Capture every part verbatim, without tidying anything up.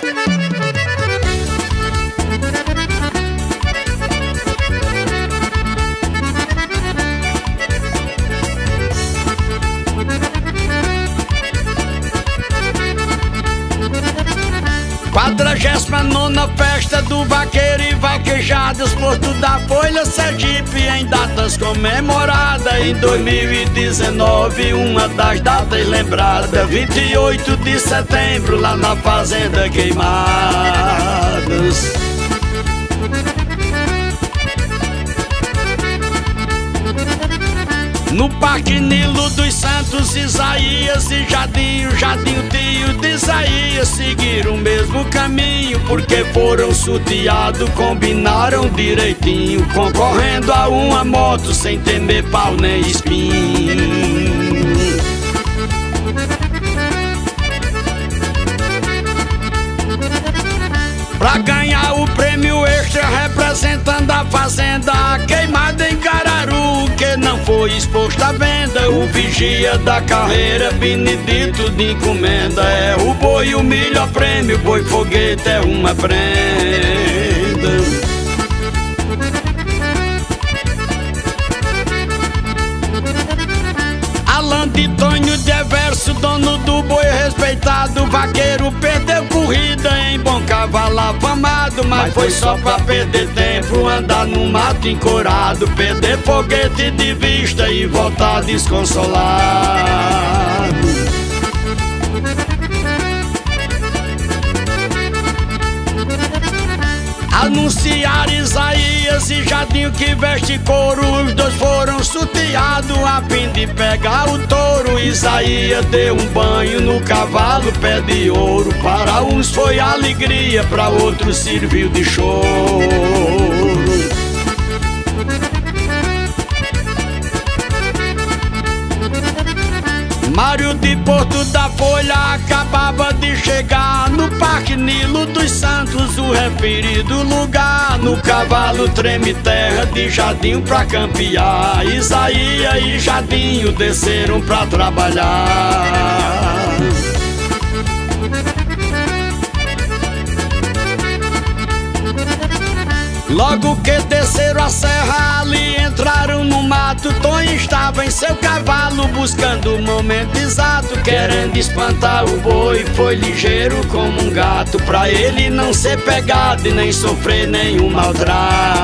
Quadragésima nona festa do vaqueiro e vaquejadas, Porto da Folha, Sergipe, em datas comemoradas. Em dois mil e dezenove, uma das datas lembradas, vinte e oito de setembro, lá na Fazenda Queimadas. No Parque Nilo dos Santos, Isaías e Jadinho, Jadinho tio de Isaías, seguiram o mesmo caminho, porque foram sorteados, combinaram direitinho, concorrendo a uma moto sem temer pau nem espinho. Pra ganhar o prêmio extra representando a fazenda, a queimada em Cararu, que não foi exposto à venda, o vigia da carreira, Benedito de encomenda. É o boi, o milho a prêmio, boi foguete é uma prenda. Alan de Tonho de Everso, dono do boi respeitado, vaqueiro perdeu corrida em bom cavalo afamado, mas foi só pra perder tempo, andar no mato encorado, perder foguete de vista e voltar desconsolado. Anunciar Isaías e Jadinho que veste couro, os dois foram sorteados a fim de pegar o touro. Isaías deu um banho no cavalo, pé de ouro, para uns foi alegria, para outros serviu de choro. Mário de Porto da Folha acabava de chegar no Parque Nilo dos Santos, o referido lugar. No cavalo treme terra de Jadinho pra campear, Isaías e Jadinho desceram pra trabalhar. Logo que desceram a serra, ali entraram no mato. Tonho estava em seu cavalo, buscando o momento exato, querendo espantar o boi. Foi ligeiro como um gato, pra ele não ser pegado e nem sofrer nenhum maltrato.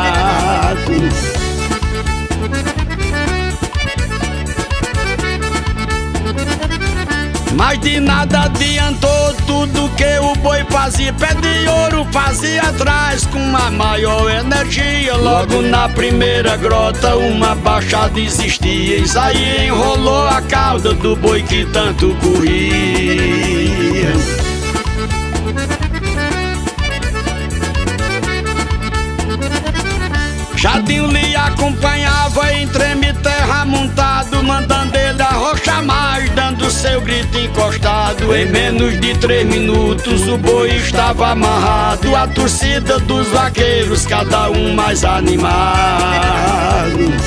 Mas de nada adiantou tudo que o boi fazia, pé de ouro fazia atrás com uma maior energia. Logo na primeira grota uma baixada existia, Isaías enrolou a cauda do boi que tanto corria. Jadinho lhe acompanhava em treme terra montado, mandando ele arrochar mais, dando seu grito encostado. Em menos de três minutos o boi estava amarrado, a torcida dos vaqueiros, cada um mais animado.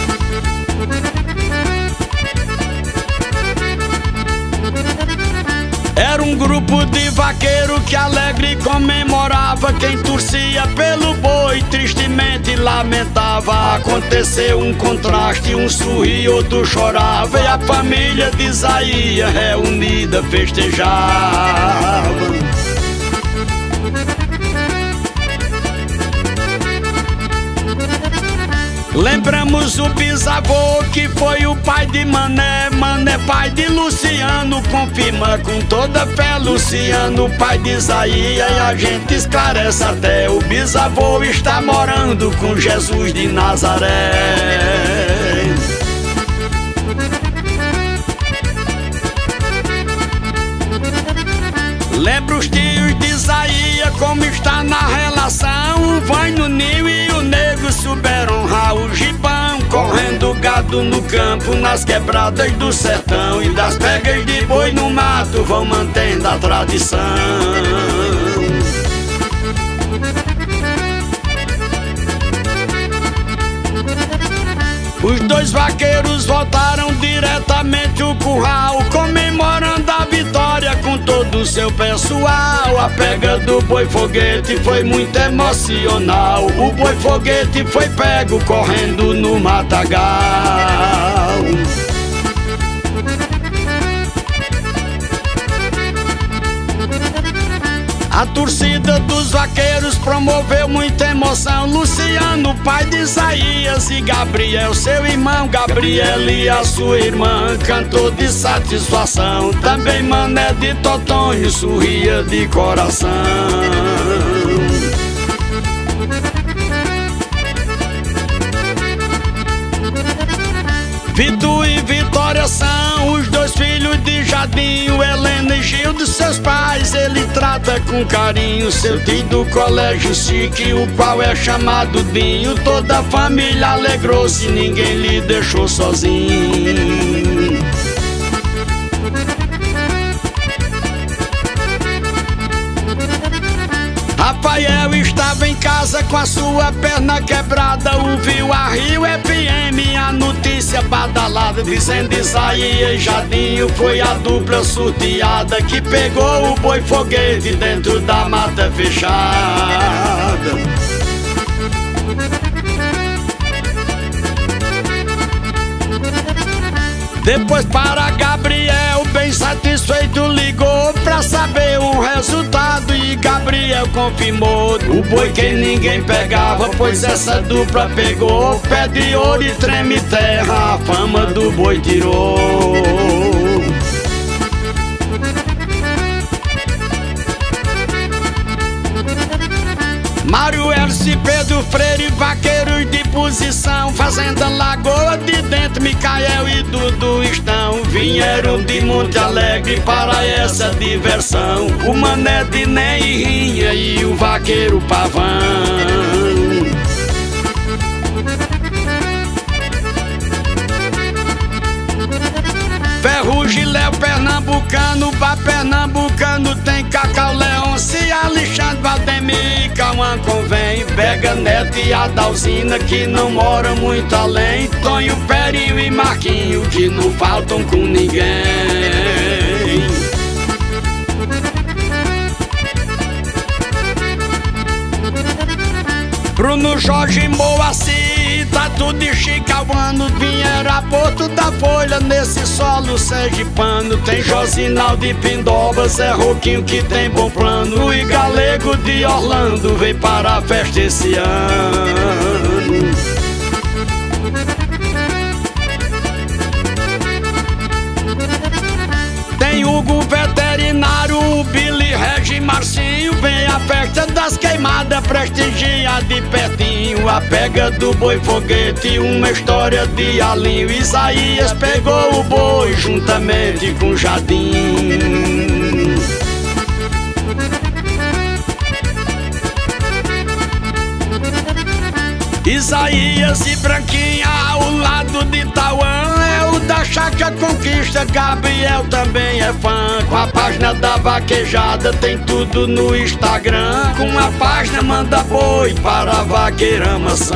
Era um grupo de vaqueiro que alegre comemorava, quem torcia pelo boi tristemente lamentava. Aconteceu um contraste, um sorria, outro chorava, e a família de Isaías reunida festejava. Lembramos o bisavô que foi o pai de Mané, Mané pai de Luciano, confirma com toda fé Luciano, pai de Isaías, e a gente esclarece até, o bisavô está morando com Jesus de Nazaré. Lembra os tios de Isaías como está na relação, vai no ninho e o negro souberam honrar o gibão, correndo gado no campo, nas quebradas do sertão, e das pegas de boi no mato vão mantendo a tradição. Os dois vaqueiros voltaram diretamente o curral, comemorando a vitória Vitória com todo o seu pessoal. A pega do boi foguete foi muito emocional. O boi foguete foi pego correndo no matagal. A torcida dos vaqueiros promoveu muita emoção. Luciano, pai de Isaías, e Gabriel, seu irmão. Gabriel e a sua irmã cantou de satisfação. Também Mané de Totonho sorria de coração. Vitor e Vitória são os dois filhos de Jadinho. Helena e Gil dos seus pais ele trata com carinho. Seu tio do colégio chique, o qual é chamado Dinho. Toda a família alegrou-se, ninguém lhe deixou sozinho. Rafael estava em casa com a sua perna quebrada. Ouviu a Rio F M a notícia badalada, dizendo Isaías e Jadinho foi a dupla sorteada que pegou o boi foguete dentro da mata fechada. Depois para Gabriel, bem satisfeito, ligou pra saber o resultado. E Gabriel confirmou o boi que ninguém pegava, pois essa dupla pegou. Pé de ouro e treme terra, a fama do boi tirou. Mário Elcio e Pedro Freire, vaqueiros de posição. Fazenda Lagoa de Dentro, Micael e Dudu estão. Vieram de Monte Alegre para essa diversão. O Mané de Né e Rinha e o vaqueiro Pavão. Ferrugem, Léo Pernambucano, Bá Pernambucano tem Cacau, Leôncio e Alexandre, Valdemir, Cauã convém. Pega Neto e Adalzina que não moram muito além. Tonho, Perinho e Marquinho que não faltam com ninguém. Bruno, Jorge, Moacir, Tatu de Chicauano vieram a Porto da Folha nesse solo sergipano. Tem Josinaldo de Pindoba, Zé Roquinho que tem bom plano. E Galego de Orlando veio para a festa esse ano. Tem Hugo Veterinário, o Billy, Regi, Marcinho. Vem a festa das queimadas, prestigia de pertinho. A pega do boi foguete, uma história de Alinho. Isaías pegou o boi juntamente com Jadinho. Isaías e Branquinha ao lado de Tauã, é o da Chácara Conquista. Gabriel também é fã. Com a página da Vaquejada tem tudo no Instagram. Com a página Manda Boi para a Vaqueira Maçã.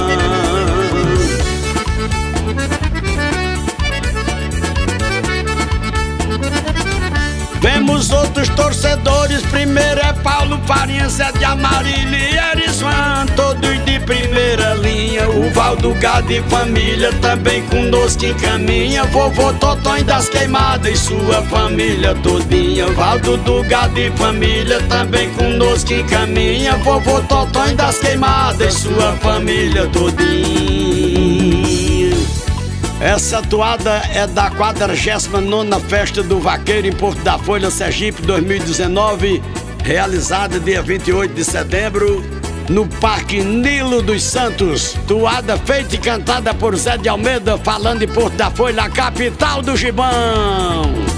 Vemos outros torcedores, primeiro é Paulo Farinha, Zé de Amarília e Erisvan, todos de primeira linha. O Valdo Gado e família também conosco encaminha. Vovô Totonho das Queimadas e sua família todinha. Valdo do Gado e família também conosco encaminha. Vovô Totonho das Queimadas e sua família todinha. Essa toada é da quadragésima nona Festa do Vaqueiro em Porto da Folha, Sergipe, dois mil e dezenove, realizada dia vinte e oito de setembro, no Parque Nilo dos Santos. Toada feita e cantada por Zé de Almeida, falando em Porto da Folha, a capital do Gibão.